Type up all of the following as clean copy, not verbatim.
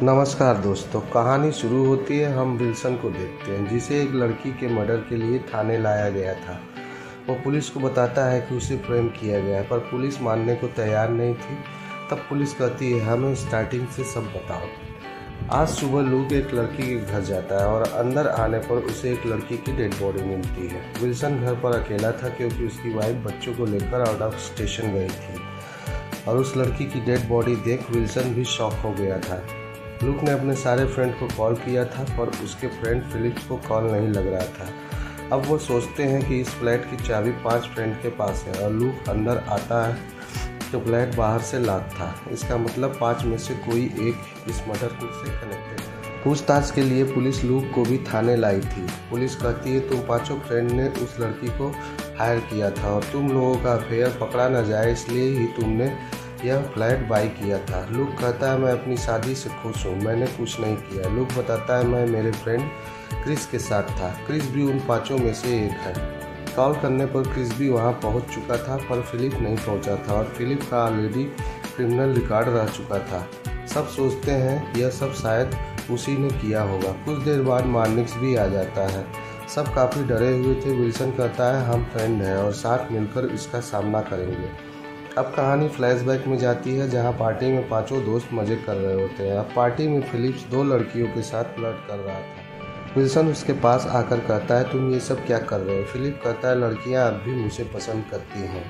नमस्कार दोस्तों, कहानी शुरू होती है। हम विल्सन को देखते हैं जिसे एक लड़की के मर्डर के लिए थाने लाया गया था। वो पुलिस को बताता है कि उसे प्रेम किया गया है, पर पुलिस मानने को तैयार नहीं थी। तब पुलिस कहती है, हमें स्टार्टिंग से सब बताओ। आज सुबह लूक एक लड़की के घर जाता है और अंदर आने पर उसे एक लड़की की डेड बॉडी मिलती है। विल्सन घर पर अकेला था क्योंकि उसकी वाइफ बच्चों को लेकर आउट ऑफ स्टेशन गई थी और उस लड़की की डेड बॉडी देख विल्सन भी शॉक हो गया था। लूक ने अपने सारे फ्रेंड को कॉल किया था, पर उसके फ्रेंड फिलिप्स को कॉल नहीं लग रहा था। अब वो सोचते हैं कि इस फ्लैट की चाबी 5 फ्रेंड के पास है और लूक अंदर आता है तो फ्लैट बाहर से लॉक था। इसका मतलब 5 में से कोई एक इस मर्डर से कनेक्टेड है। पूछताछ के लिए पुलिस लूक को भी थाने लाई थी। पुलिस कहती है, तुम 5 फ्रेंड ने उस लड़की को हायर किया था और तुम लोगों का अफेयर पकड़ा न जाए इसलिए ही तुमने यह फ्लैट बाई किया था। लूक कहता है, मैं अपनी शादी से खुश हूँ, मैंने कुछ नहीं किया। लूक बताता है, मैं मेरे फ्रेंड क्रिस के साथ था। क्रिस भी उन 5 में से एक है। कॉल करने पर क्रिस भी वहाँ पहुँच चुका था, पर फिलिप नहीं पहुँचा था और फिलिप का ऑलरेडी क्रिमिनल रिकॉर्ड रह चुका था। सब सोचते हैं यह सब शायद उसी ने किया होगा। कुछ देर बाद मार्निक्स भी आ जाता है। सब काफ़ी डरे हुए थे। विल्सन कहता है, हम फ्रेंड हैं और साथ मिलकर इसका सामना करेंगे। अब कहानी फ्लैशबैक में जाती है जहां पार्टी में 5 दोस्त मजे कर रहे होते हैं। अब पार्टी में फिलिप्स 2 लड़कियों के साथ फ्लर्ट कर रहा था। विल्सन उसके पास आकर कहता है, तुम ये सब क्या कर रहे हो? फिलिप कहता है, लड़कियां अब भी मुझे पसंद करती हैं।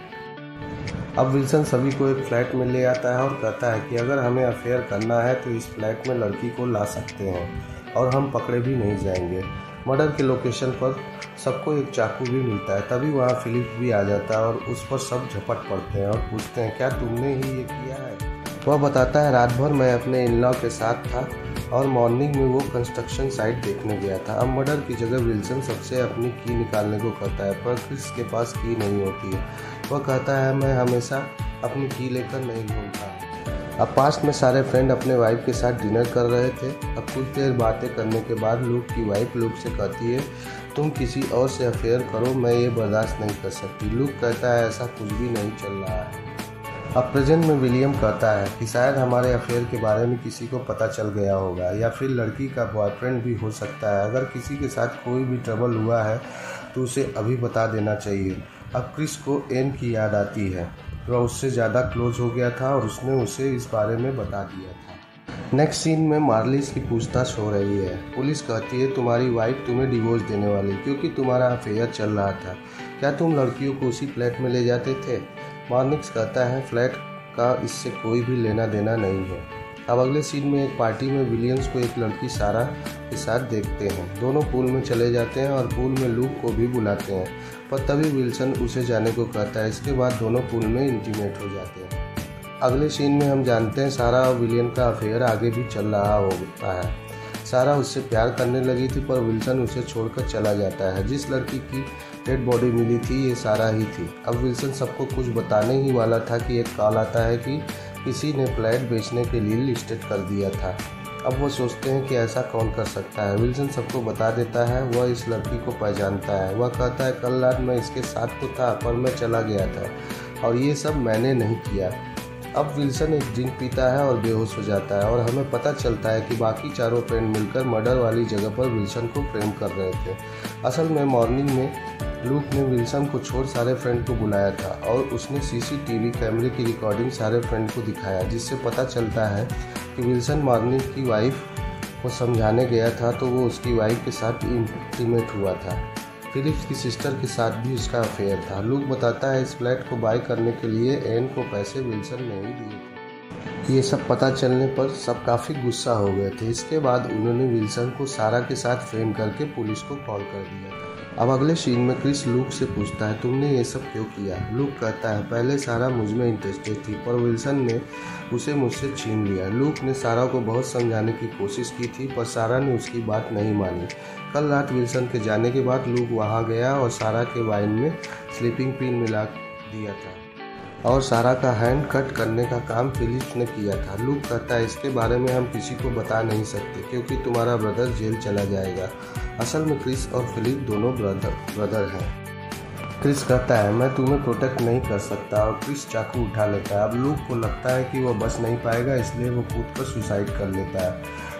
अब विल्सन सभी को एक फ्लैट में ले आता है और कहता है कि अगर हमें अफेयर करना है तो इस फ्लैट में लड़की को ला सकते हैं और हम पकड़े भी नहीं जाएंगे। मर्डर के लोकेशन पर सबको एक चाकू भी मिलता है। तभी वहाँ फिलिप भी आ जाता है और उस पर सब झपट पड़ते हैं और पूछते हैं, क्या तुमने ही ये किया है? वह बताता है, रात भर मैं अपने इन लॉ के साथ था और मॉर्निंग में वो कंस्ट्रक्शन साइट देखने गया था। अब मर्डर की जगह विल्सन सबसे अपनी की निकालने को कहता है, पर क्रिस के पास की नहीं होती है। वह कहता है, मैं हमेशा अपनी की लेकर नहीं घूमता। अब पास्ट में सारे फ्रेंड अपने वाइफ के साथ डिनर कर रहे थे। अब कुछ देर बातें करने के बाद लूक की वाइफ लूक से कहती है, तुम किसी और से अफेयर करो, मैं ये बर्दाश्त नहीं कर सकती। लूक कहता है, ऐसा कुछ भी नहीं चल रहा है। अब प्रेजेंट में विलियम कहता है कि शायद हमारे अफेयर के बारे में किसी को पता चल गया होगा या फिर लड़की का बॉयफ्रेंड भी हो सकता है। अगर किसी के साथ कोई भी ट्रबल हुआ है तो उसे अभी बता देना चाहिए। अब क्रिस को एन की याद आती है। वह उससे ज़्यादा क्लोज हो गया था और उसने उसे इस बारे में बता दिया था। नेक्स्ट सीन में मार्लिस की पूछताछ हो रही है। पुलिस कहती है, तुम्हारी वाइफ तुम्हें डिवोर्स देने वाली क्योंकि तुम्हारा अफेयर चल रहा था। क्या तुम लड़कियों को उसी फ्लैट में ले जाते थे? मार्निक्स कहता है, फ्लैट का इससे कोई भी लेना देना नहीं है। अब अगले सीन में एक पार्टी में विलियम्स को एक लड़की सारा के साथ देखते हैं। दोनों पूल में चले जाते हैं और पूल में लूक को भी बुलाते हैं, पर तभी विल्सन उसे जाने को कहता है। इसके बाद दोनों पूल में इंटीमेट हो जाते हैं। अगले सीन में हम जानते हैं सारा और विलियम का अफेयर आगे भी चल रहा होता है। सारा उससे प्यार करने लगी थी, पर विल्सन उसे छोड़कर चला जाता है। जिस लड़की की डेड बॉडी मिली थी ये सारा ही थी। अब विल्सन सबको कुछ बताने ही वाला था कि एक कॉल आता है कि किसी ने फ्लैट बेचने के लिए लिस्टेड कर दिया था। अब वो सोचते हैं कि ऐसा कौन कर सकता है। विल्सन सबको बता देता है, वह इस लड़की को पहचानता है। वह कहता है, कल रात मैं इसके साथ तो था पर मैं चला गया था और ये सब मैंने नहीं किया। अब विल्सन एक ड्रिंक पीता है और बेहोश हो जाता है और हमें पता चलता है कि बाकी 4 फ्रेंड मिलकर मर्डर वाली जगह पर विल्सन को प्रेम कर रहे थे। असल में मॉर्निंग में लूक ने विल्सन को छोड़ सारे फ्रेंड को बुलाया था और उसने सीसीटीवी कैमरे की रिकॉर्डिंग सारे फ्रेंड को दिखाया, जिससे पता चलता है कि विल्सन मॉर्निंग की वाइफ को समझाने गया था तो वो उसकी वाइफ के साथ इंटीमेट हुआ था। फिलिप्स की सिस्टर के साथ भी उसका अफेयर था। लूक बताता है, इस फ्लैट को बाय करने के लिए एन को पैसे विल्सन ने ही दिए थे। ये सब पता चलने पर सब काफ़ी गुस्सा हो गए थे। इसके बाद उन्होंने विल्सन को सारा के साथ फ्रेम करके पुलिस को कॉल कर दिया। अब अगले सीन में क्रिस लूक से पूछता है, तुमने ये सब क्यों किया? लूक कहता है, पहले सारा मुझ में इंटरेस्टेड थी पर विल्सन ने उसे मुझसे छीन लिया। लूक ने सारा को बहुत समझाने की कोशिश की थी पर सारा ने उसकी बात नहीं मानी। कल रात विल्सन के जाने के बाद लूक वहाँ गया और सारा के वाइन में स्लीपिंग पिल मिला दिया था और सारा का हैंड कट करने का काम फिलिप्स ने किया था। लूक कहता है, इसके बारे में हम किसी को बता नहीं सकते क्योंकि तुम्हारा ब्रदर जेल चला जाएगा। असल में क्रिस और फिलिप दोनों ब्रदर हैं। क्रिस कहता है, मैं तुम्हें प्रोटेक्ट नहीं कर सकता और क्रिस चाकू उठा लेता है। अब लूक को लगता है कि वह बच नहीं पाएगा, इसलिए वो कूद कर सुसाइड कर लेता है।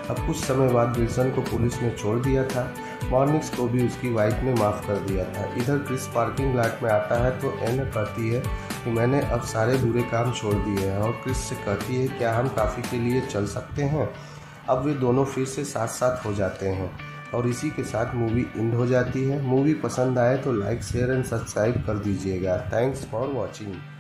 अब कुछ समय बाद विल्सन को पुलिस ने छोड़ दिया था। मॉर्निंग्स को भी उसकी वाइफ ने माफ़ कर दिया था। इधर क्रिस पार्किंग लॉट में आता है तो एन कहती है कि मैंने अब सारे बुरे काम छोड़ दिए हैं, और क्रिस से कहती है क्या हम कॉफ़ी के लिए चल सकते हैं। अब वे दोनों फिर से साथ साथ हो जाते हैं और इसी के साथ मूवी एंड हो जाती है। मूवी पसंद आए तो लाइक शेयर एंड सब्सक्राइब कर दीजिएगा। Thanks for watching.